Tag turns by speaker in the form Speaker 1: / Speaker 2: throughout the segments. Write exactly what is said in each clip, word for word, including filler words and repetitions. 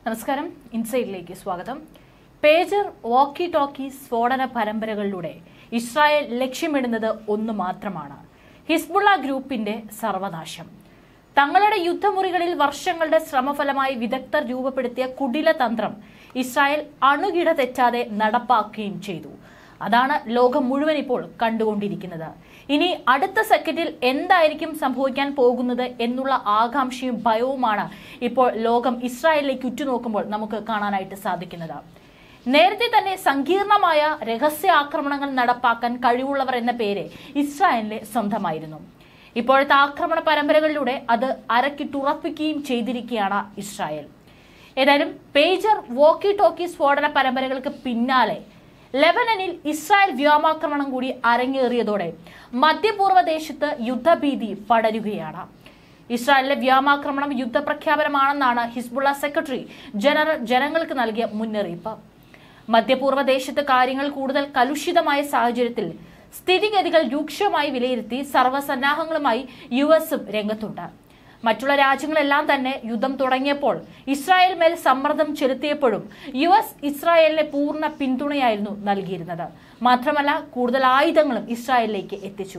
Speaker 1: നമസ്കാരം, ഇൻസൈഡിലേക്ക് സ്വാഗതം. Pager, walkie talkie സ്ഫോടന പരമ്പരകളിലൂടെ ഇസ്രായേൽ ലക്ഷ്യമിടുന്നത് ഒന്ന് മാത്രമാണ്: ഹിസ്ബുള്ള ഗ്രൂപ്പിന്റെ സർവനാശം. തങ്ങളുടെ യുദ്ധമുറികളിൽ വർഷങ്ങളുടെ ശ്രമഫലമായി വിദഗ്ധർ രൂപപ്പെടുത്തിയ കുടില തന്ത്രം ഇസ്രായേൽ അണുകിട തെറ്റാതെ നടപ്പാക്കുകയും ചെയ്തു. അതാണ് ലോകം മുഴുവൻ ഇപ്പോൾ കണ്ടുകൊണ്ടിരിക്കുന്നത്. ഇനി അടുത്ത സെക്കൻഡിൽ എന്തായിരിക്കും സംഭവിക്കാൻ പോകുന്നത് എന്നുള്ള ആകാംക്ഷയും ഭയവുമാണ് ഇപ്പോൾ ലോകം ഇസ്രായേലിലേക്ക് ഉറ്റുനോക്കുമ്പോൾ നമുക്ക് കാണാനായിട്ട് സാധിക്കുന്നത്. നേരത്തെ തന്നെ സങ്കീർണമായ രഹസ്യ ആക്രമണങ്ങൾ നടപ്പാക്കാൻ കഴിവുള്ളവർ എന്ന പേര് ഇസ്രായേലിന്റെ സ്വന്തമായിരുന്നു. ഇപ്പോഴത്തെ ആക്രമണ പരമ്പരകളിലൂടെ അത് അരക്കിട്ടുറപ്പിക്കുകയും ചെയ്തിരിക്കുകയാണ് ഇസ്രായേൽ. ഏതായാലും പേജർ, വോക്കി ടോക്കി സ്ഫോടന പരമ്പരകൾക്ക് പിന്നാലെ ലെബനനിൽ ഇസ്രായേൽ വ്യോമാക്രമണം കൂടി അരങ്ങേറിയതോടെ മധ്യപൂർവ്വ ദേശത്ത് യുദ്ധഭീതി പടരുകയാണ്. ഇസ്രായേലിലെ വ്യോമാക്രമണം യുദ്ധപ്രഖ്യാപനമാണെന്നാണ് ഹിസ്ബുള്ള സെക്രട്ടറി ജനറൽ ജനങ്ങൾക്ക് നൽകിയ മുന്നറിയിപ്പ്. മധ്യപൂർവ്വ ദേശത്ത് കാര്യങ്ങൾ കൂടുതൽ കലുഷിതമായ സാഹചര്യത്തിൽ സ്ഥിതിഗതികൾ രൂക്ഷമായി വിലയിരുത്തി സർവ്വസന്നാഹങ്ങളുമായി യു എസും രംഗത്തുണ്ട്. മറ്റുള്ള രാജ്യങ്ങളെല്ലാം തന്നെ യുദ്ധം തുടങ്ങിയപ്പോൾ ഇസ്രായേൽ മേൽ സമ്മർദ്ദം ചെലുത്തിയപ്പോഴും യു എസ് ഇസ്രായേലിനെ പൂർണ്ണ പിന്തുണയായിരുന്നു നൽകിയിരുന്നത്. മാത്രമല്ല, കൂടുതൽ ആയുധങ്ങളും ഇസ്രായേലിലേക്ക് എത്തിച്ചു.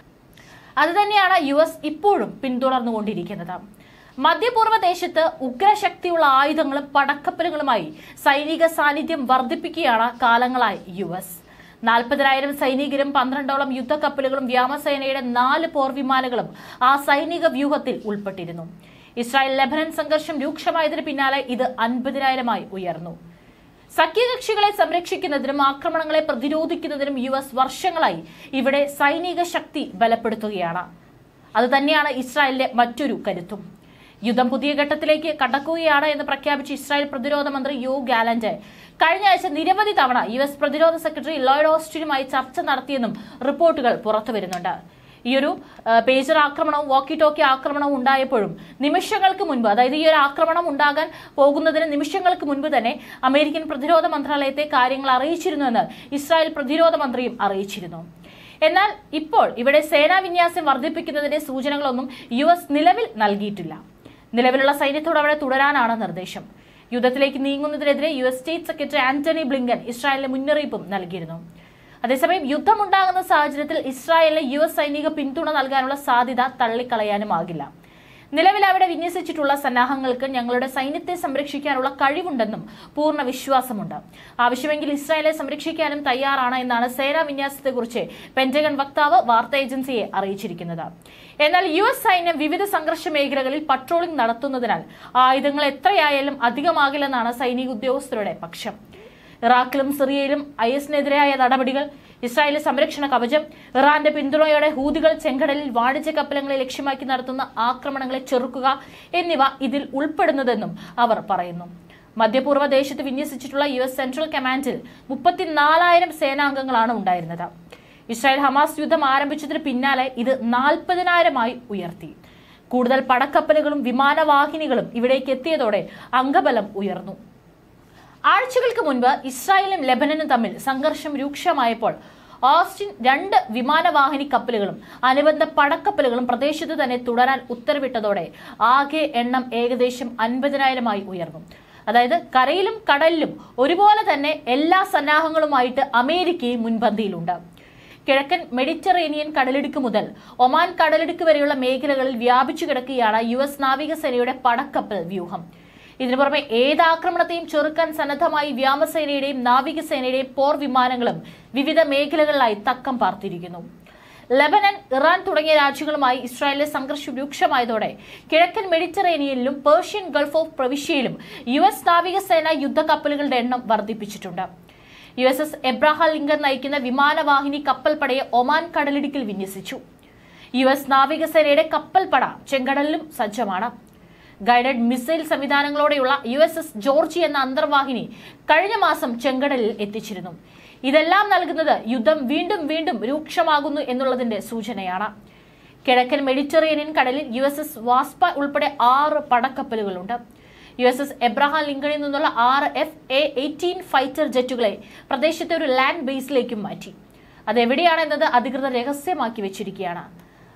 Speaker 1: അതുതന്നെയാണ് യു എസ് ഇപ്പോഴും പിന്തുടർന്നുകൊണ്ടിരിക്കുന്നത്. മധ്യപൂർവ്വ ദേശത്ത് ഉഗ്രശക്തിയുള്ള ആയുധങ്ങളും പടക്കപ്പലുകളുമായി സൈനിക സാന്നിധ്യം വർദ്ധിപ്പിക്കുകയാണ് കാലങ്ങളായി യു എസ്. നാൽപ്പതിനായിരം സൈനികരും പന്ത്രണ്ടോളം യുദ്ധക്കപ്പലുകളും വ്യോമസേനയുടെ നാല് പോർവിമാനങ്ങളും ആ സൈനിക വ്യൂഹത്തിൽ ഉൾപ്പെട്ടിരുന്നു. ഇസ്രായേൽ ലെബനൻ സംഘർഷം രൂക്ഷമായതിന് പിന്നാലെ ഇത് അൻപതിനായിരമായി ഉയർന്നു. സഖ്യകക്ഷികളെ സംരക്ഷിക്കുന്നതിനും ആക്രമണങ്ങളെ പ്രതിരോധിക്കുന്നതിനും യു എസ് വർഷങ്ങളായി ഇവിടെ സൈനിക ശക്തി ബലപ്പെടുത്തുകയാണ്. അതുതന്നെയാണ് ഇസ്രായേലിന്റെ മറ്റൊരു കരുത്തും. യുദ്ധം പുതിയ ഘട്ടത്തിലേക്ക് കടക്കുകയാണ് എന്ന് പ്രഖ്യാപിച്ച ഇസ്രായേൽ പ്രതിരോധ മന്ത്രി യോ ഗാലന്റ് കഴിഞ്ഞ ആഴ്ച നിരവധി തവണ യു എസ് പ്രതിരോധ സെക്രട്ടറി ലോയ്ഡ് ഓസ്റ്റിനുമായി ചർച്ച നടത്തിയെന്നും റിപ്പോർട്ടുകൾ പുറത്തുവരുന്നുണ്ട്. ഈയൊരു പേജർ ആക്രമണവും വോക്കി ടോക്കി ആക്രമണവും ഉണ്ടായപ്പോഴും നിമിഷങ്ങൾക്ക് മുൻപ്, അതായത് ഈ ഒരു ആക്രമണം ഉണ്ടാകാൻ പോകുന്നതിന് നിമിഷങ്ങൾക്ക് മുൻപ് തന്നെ അമേരിക്കൻ പ്രതിരോധ മന്ത്രാലയത്തെ കാര്യങ്ങൾ അറിയിച്ചിരുന്നുവെന്ന് ഇസ്രായേൽ പ്രതിരോധ മന്ത്രിയും അറിയിച്ചിരുന്നു. എന്നാൽ ഇപ്പോൾ ഇവിടെ സേനാ വിന്യാസം വർദ്ധിപ്പിക്കുന്നതിന്റെ സൂചനകളൊന്നും യു എസ് നിലവിൽ നൽകിയിട്ടില്ല. നിലവിലുള്ള സൈന്യത്തോട് അവിടെ തുടരാനാണ് നിർദ്ദേശം. യുദ്ധത്തിലേക്ക് നീങ്ങുന്നതിനെതിരെ U S state secretary Antony Blinken ഇസ്രായേലിന് മുന്നറിയിപ്പും നൽകിയിരുന്നു. അതേസമയം യുദ്ധമുണ്ടാകുന്ന സാഹചര്യത്തിൽ ഇസ്രായേലിന് യു എസ് സൈനിക പിന്തുണ നൽകാനുള്ള സാധ്യത തള്ളിക്കളയാനുമാകില്ല. നിലവിൽ അവിടെ വിന്യസിച്ചിട്ടുള്ള സന്നാഹങ്ങൾക്ക് ഞങ്ങളുടെ സൈന്യത്തെ സംരക്ഷിക്കാനുള്ള കഴിവുണ്ടെന്നും പൂർണ്ണ വിശ്വാസമുണ്ട്. ആവശ്യമെങ്കിൽ ഇസ്രായേലെ സംരക്ഷിക്കാനും തയ്യാറാണ് എന്നാണ് സേനാ വിന്യാസത്തെക്കുറിച്ച് പെന്റഗൺ വക്താവ് വാർത്താ ഏജൻസിയെ അറിയിച്ചിരിക്കുന്നത്. എന്നാൽ യു എസ് സൈന്യം വിവിധ സംഘർഷ മേഖലകളിൽ പട്രോളിംഗ് നടത്തുന്നതിനാൽ ആയുധങ്ങൾ എത്രയായാലും അധികമാകില്ലെന്നാണ് സൈനിക ഉദ്യോഗസ്ഥരുടെ പക്ഷം. ഇറാഖിലും സിറിയയിലും ഐ എസിനെതിരായ നടപടികൾ, ഇസ്രായേലിലെ സംരക്ഷണ കവചം, ഇറാന്റെ പിന്തുണയോടെ ഹൂതികൾ ചെങ്കടലിൽ വാണിജ്യ കപ്പലുകളെ ലക്ഷ്യമാക്കി നടത്തുന്ന ആക്രമണങ്ങളെ ചെറുക്കുക എന്നിവ ഇതിൽ ഉൾപ്പെടുന്നതെന്നും അവർ പറയുന്നു. മധ്യപൂർവ്വ ദേശത്ത് വിന്യസിച്ചിട്ടുള്ള യു എസ് സെൻട്രൽ കമാൻഡിൽ മുപ്പത്തിനാലായിരം സേനാംഗങ്ങളാണ് ഉണ്ടായിരുന്നത്. ഇസ്രായേൽ ഹമാസ് യുദ്ധം ആരംഭിച്ചതിന് പിന്നാലെ ഇത് നാൽപ്പതിനായിരമായി ഉയർത്തി. കൂടുതൽ പടക്കപ്പലുകളും വിമാനവാഹിനികളും ഇവിടേക്ക് എത്തിയതോടെ അംഗബലം ഉയർന്നു. ആഴ്ചകൾക്ക് മുൻപ് ഇസ്രായേലും ലെബനനും തമ്മിൽ സംഘർഷം രൂക്ഷമായപ്പോൾ ഓസ്റ്റിൻ രണ്ട് വിമാനവാഹിനി കപ്പലുകളും അനുബന്ധ പടക്കപ്പലുകളും പ്രദേശത്ത് തന്നെ തുടരാൻ ഉത്തരവിട്ടതോടെ ആകെ എണ്ണം ഏകദേശം അൻപതിനായിരമായി ഉയർന്നു. അതായത് കരയിലും കടലിലും ഒരുപോലെ തന്നെ എല്ലാ സന്നാഹങ്ങളുമായിട്ട് അമേരിക്കയും മുൻപന്തിയിലുണ്ട്. കിഴക്കൻ മെഡിറ്ററേനിയൻ കടലിടുക്ക് മുതൽ ഒമാൻ കടലിടുക്ക് വരെയുള്ള മേഖലകളിൽ വ്യാപിച്ചു കിടക്കുകയാണ് യു എസ് നാവികസേനയുടെ പടക്കപ്പൽ വ്യൂഹം. ഇതിനു പുറമെ ഏത് ആക്രമണത്തെയും ചെറുക്കാൻ സന്നദ്ധമായി വ്യോമസേനയുടെയും നാവികസേനയുടെയും പോർ വിമാനങ്ങളും വിവിധ മേഖലകളിലായി തക്കം പാർത്തിരിക്കുന്നു. ലെബനൻ, ഇറാൻ തുടങ്ങിയ രാജ്യങ്ങളുമായി ഇസ്രായേലിലെ സംഘർഷം രൂക്ഷമായതോടെ കിഴക്കൻ മെഡിറ്ററേനിയനിലും പേർഷ്യൻ ഗൾഫ് ഓഫ് പ്രവിശ്യയിലും യു എസ് നാവികസേന യുദ്ധക്കപ്പലുകളുടെ എണ്ണം വർദ്ധിപ്പിച്ചിട്ടുണ്ട്. U S S Abraham Lincoln നയിക്കുന്ന വിമാനവാഹിനി കപ്പൽപ്പടയെ ഒമാൻ കടലിടുക്കിൽ വിന്യസിച്ചു. യു എസ് നാവികസേനയുടെ കപ്പൽപ്പട ചെങ്കടലിലും സജ്ജമാണ്. ഗൈഡഡ് മിസൈൽ സംവിധാനങ്ങളോടെയുള്ള യു എസ് എസ് ജോർജി എന്ന അന്തർവാഹിനി കഴിഞ്ഞ മാസം ചെങ്കടലിൽ എത്തിച്ചിരുന്നു. ഇതെല്ലാം നൽകുന്നത് യുദ്ധം വീണ്ടും വീണ്ടും രൂക്ഷമാകുന്നു എന്നുള്ളതിന്റെ സൂചനയാണ്. കിഴക്കൻ മെഡിറ്ററേനിയൻ കടലിൽ യു എസ് എസ് വാസ്പ ഉൾപ്പെടെ ആറ് പടക്കപ്പലുകളുണ്ട്. യു എസ് എസ് എബ്രഹാം ലിങ്കണിൽ നിന്നുള്ള ആറ് എഫ് എ എയ്റ്റീൻ ഫൈറ്റർ ജെറ്റുകളെ പ്രദേശത്തെ ഒരു ലാൻഡ് ബേസിലേക്കും മാറ്റി. അതെവിടെയാണെന്നത് അധികൃതർ രഹസ്യമാക്കി വെച്ചിരിക്കുകയാണ്.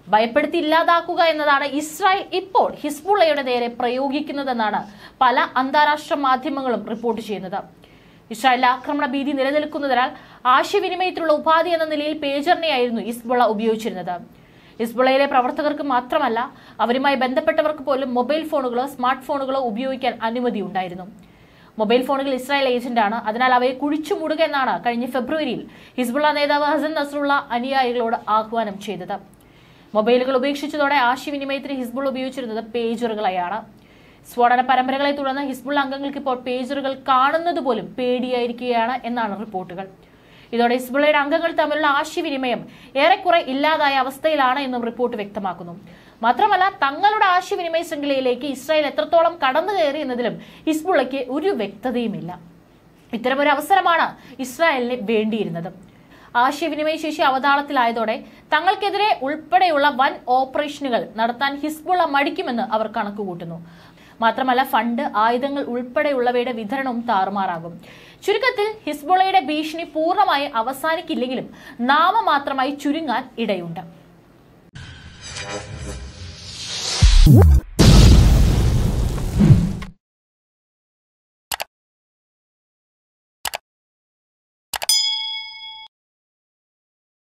Speaker 1: ഭയപ്പെടുത്തി ഇല്ലാതാക്കുക എന്നതാണ് ഇസ്രായേൽ ഇപ്പോൾ ഹിസ്ബുള്ളയുടെ നേരെ പ്രയോഗിക്കുന്നതെന്നാണ് പല അന്താരാഷ്ട്ര മാധ്യമങ്ങളും റിപ്പോർട്ട് ചെയ്യുന്നത്. ഇസ്രായേൽ ആക്രമണ ഭീതി നിലനിൽക്കുന്നതിനാൽ ആശയവിനിമയത്തിലുള്ള ഉപാധി എന്ന നിലയിൽ പേജറിനെയായിരുന്നു ഹിസ്ബുള്ള ഉപയോഗിച്ചിരുന്നത്. ഹിസ്ബുള്ളയിലെ പ്രവർത്തകർക്ക് മാത്രമല്ല, അവരുമായി ബന്ധപ്പെട്ടവർക്ക് പോലും മൊബൈൽ ഫോണുകളോ സ്മാർട്ട് ഫോണുകളോ ഉപയോഗിക്കാൻ അനുമതി ഉണ്ടായിരുന്നു. മൊബൈൽ ഫോണുകൾ ഇസ്രായേൽ ഏജന്റാണ്, അതിനാൽ അവയെ കുഴിച്ചു മൂടുക എന്നാണ് കഴിഞ്ഞ ഫെബ്രുവരിയിൽ ഹിസ്ബുള്ള നേതാവ് ഹസൻ നസ്രുള്ള അനുയായികളോട് ആഹ്വാനം ചെയ്തത്. മൊബൈലുകൾ ഉപേക്ഷിച്ചതോടെ ആശയവിനിമയത്തിന് ഹിസ്ബുള്ള ഉപയോഗിച്ചിരുന്നത് പേജറുകളെയാണ്. സ്ഫോടന പരമ്പരകളെ തുടർന്ന് ഹിസ്ബുള്ള അംഗങ്ങൾക്ക് ഇപ്പോൾ പേജറുകൾ കാണുന്നത് പോലും പേടിയായിരിക്കുകയാണ് എന്നാണ് റിപ്പോർട്ടുകൾ. ഇതോടെ ഹിസ്ബുള്ളയുടെ അംഗങ്ങൾ തമ്മിലുള്ള ആശയവിനിമയം ഏറെക്കുറെ ഇല്ലാതായ അവസ്ഥയിലാണ് എന്നും റിപ്പോർട്ട് വ്യക്തമാക്കുന്നു. മാത്രമല്ല, തങ്ങളുടെ ആശയവിനിമയ ശൃംഖലയിലേക്ക് ഇസ്രായേൽ എത്രത്തോളം കടന്നു കയറി എന്നതിലും ഹിസ്ബുള്ളയ്ക്ക് ഒരു വ്യക്തതയുമില്ല. ഇത്തരമൊരു അവസരമാണ് ഇസ്രായേലിന് വേണ്ടിയിരുന്നത്. ആശയവിനിമയ ശേഷി അവതാളത്തിലായതോടെ തങ്ങൾക്കെതിരെ ഉൾപ്പെടെയുള്ള വൻ ഓപ്പറേഷനുകൾ നടത്താൻ ഹിസ്ബുള്ള മടിക്കുമെന്ന് അവർ കണക്കുകൂട്ടുന്നു. മാത്രമല്ല, ഫണ്ട്, ആയുധങ്ങൾ ഉൾപ്പെടെയുള്ളവയുടെ വിതരണവും താറുമാറാകും. ചുരുക്കത്തിൽ ഹിസ്ബുള്ളയുടെ ഭീഷണി പൂർണ്ണമായി അവസാനിക്കില്ലെങ്കിലും നാമമാത്രമായി ചുരുങ്ങാൻ ഇടയുണ്ട്.